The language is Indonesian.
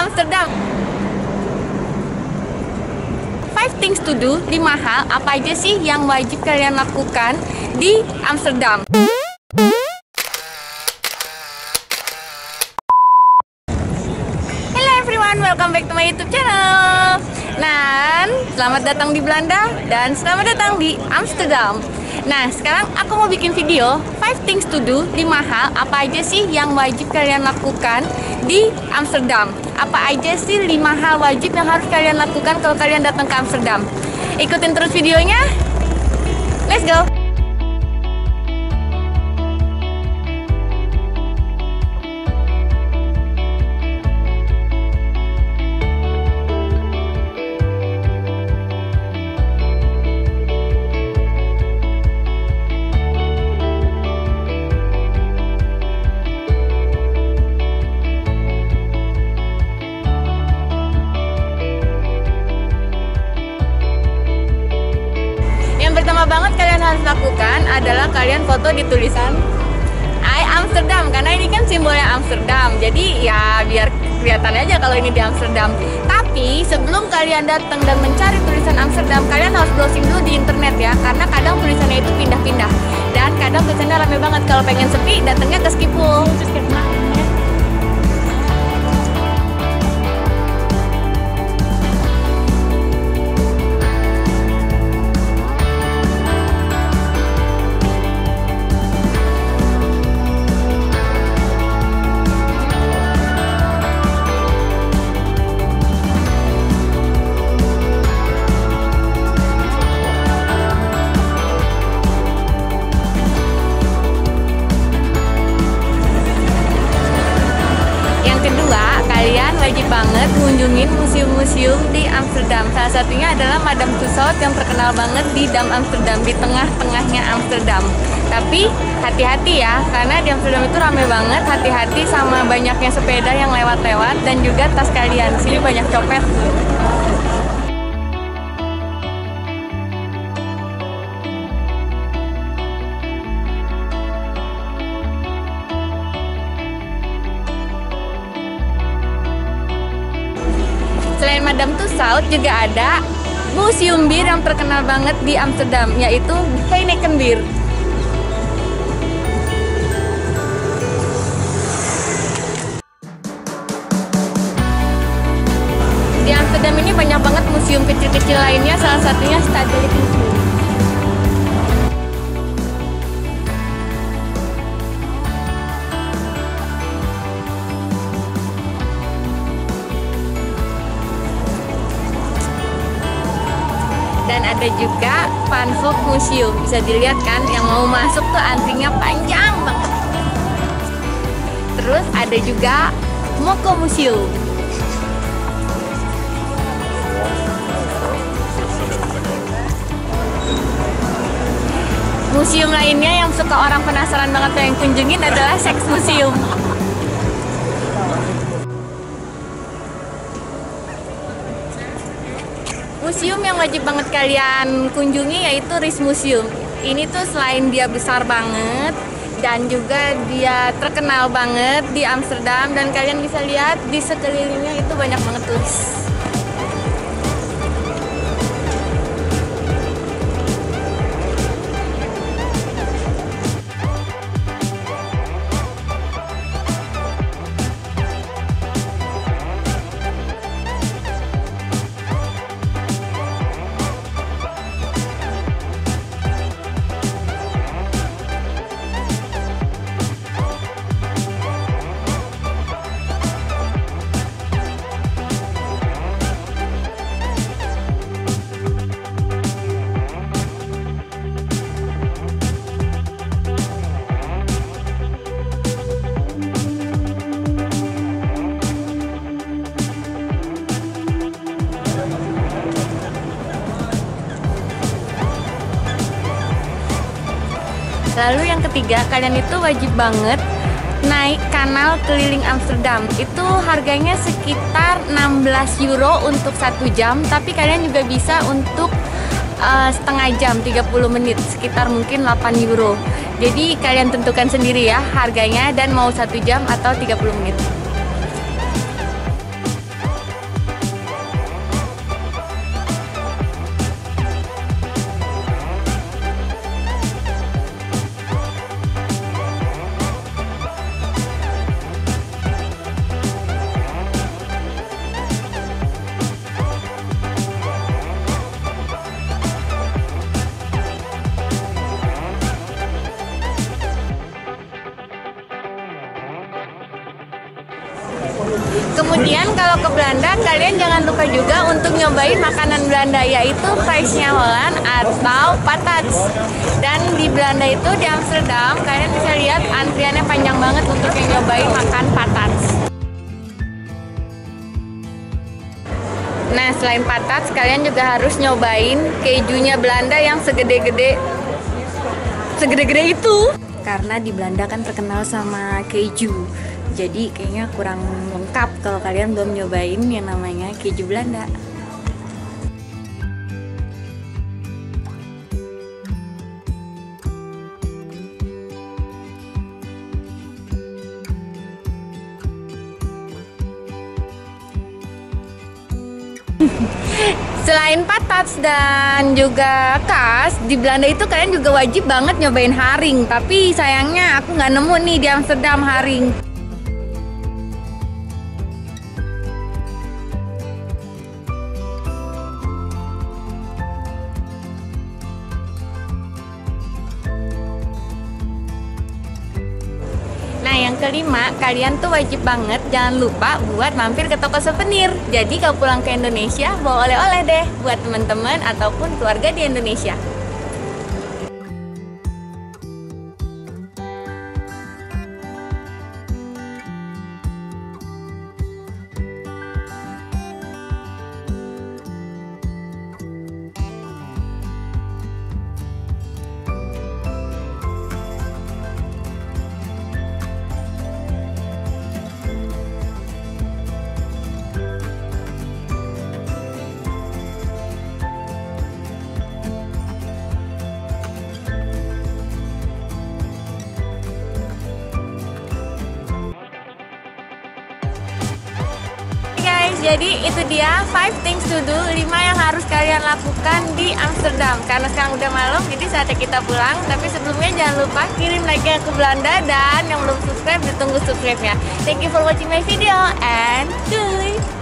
Amsterdam. 5 things to do, 5 hal apa aja sih yang wajib kalian lakukan di Amsterdam. Hello everyone, welcome back to my YouTube channel. Nah, selamat datang di Belanda dan selamat datang di Amsterdam. Nah, sekarang aku mau bikin video 5 things to do, 5 hal apa aja sih yang wajib kalian lakukan di Amsterdam. Apa aja sih 5 hal wajib yang harus kalian lakukan kalau kalian datang ke Amsterdam. Ikutin terus videonya. Let's go. Pertama banget kalian harus lakukan adalah kalian foto di tulisan I Amsterdam, karena ini kan simbolnya Amsterdam. Jadi ya biar kelihatan aja kalau ini di Amsterdam. Tapi sebelum kalian datang dan mencari tulisan Amsterdam, kalian harus browsing dulu di internet ya, karena kadang tulisannya itu pindah-pindah dan kadang tulisannya rame banget. Kalau pengen sepi, datangnya ke Schiphol. Kalian wajib banget mengunjungi museum-museum di Amsterdam. Salah satunya adalah Madame Tussauds yang terkenal banget di Dam Amsterdam, di tengah-tengahnya Amsterdam. Tapi hati-hati ya, karena di Amsterdam itu rame banget. Hati-hati sama banyaknya sepeda yang lewat-lewat dan juga tas kalian. Sini banyak copet. Selain Madame Tussauds juga ada museum bir yang terkenal banget di Amsterdam, yaitu Heineken Bir. Di Amsterdam ini banyak banget museum kecil-kecil lainnya, salah satunya Stedelijk Museum. Dan ada juga Van Gogh Museum, bisa dilihat kan, yang mau masuk tuh antrinya panjang banget. Terus ada juga Moko Museum. Museum lainnya yang suka orang penasaran banget pengen kunjungin adalah Sex Museum. Museum yang wajib banget kalian kunjungi yaitu Rijksmuseum. Ini tuh selain dia besar banget dan juga dia terkenal banget di Amsterdam, dan kalian bisa lihat di sekelilingnya itu banyak banget tulis. Lalu yang ketiga, kalian itu wajib banget naik kanal keliling Amsterdam. Itu harganya sekitar 16 euro untuk 1 jam, tapi kalian juga bisa untuk setengah jam, 30 menit, sekitar mungkin 8 euro. Jadi kalian tentukan sendiri ya harganya, dan mau 1 jam atau 30 menit. Kemudian kalau ke Belanda, kalian jangan lupa juga untuk nyobain makanan Belanda, yaitu friesnya Holland atau patats. Dan di Belanda itu, di Amsterdam, kalian bisa lihat antriannya panjang banget untuk yang nyobain makan patats. Nah, selain patats, kalian juga harus nyobain kejunya Belanda yang segede-gede itu. Karena di Belanda kan terkenal sama keju. Jadi kayaknya kurang lengkap kalau kalian belum nyobain yang namanya keju Belanda. Selain patats dan juga kas, di Belanda itu kalian juga wajib banget nyobain haring. Tapi sayangnya aku nggak nemu nih di Amsterdam haring. Nah, yang kelima, kalian tuh wajib banget jangan lupa buat mampir ke toko souvenir. Jadi kalau pulang ke Indonesia, bawa oleh-oleh deh buat teman-teman ataupun keluarga di Indonesia. Jadi itu dia 5 things to do, 5 yang harus kalian lakukan di Amsterdam. Karena sekarang udah malam, jadi saatnya kita pulang. Tapi sebelumnya jangan lupa kirim like-nya ke Belanda. Dan yang belum subscribe, ditunggu subscribe-nya. Thank you for watching my video and doei!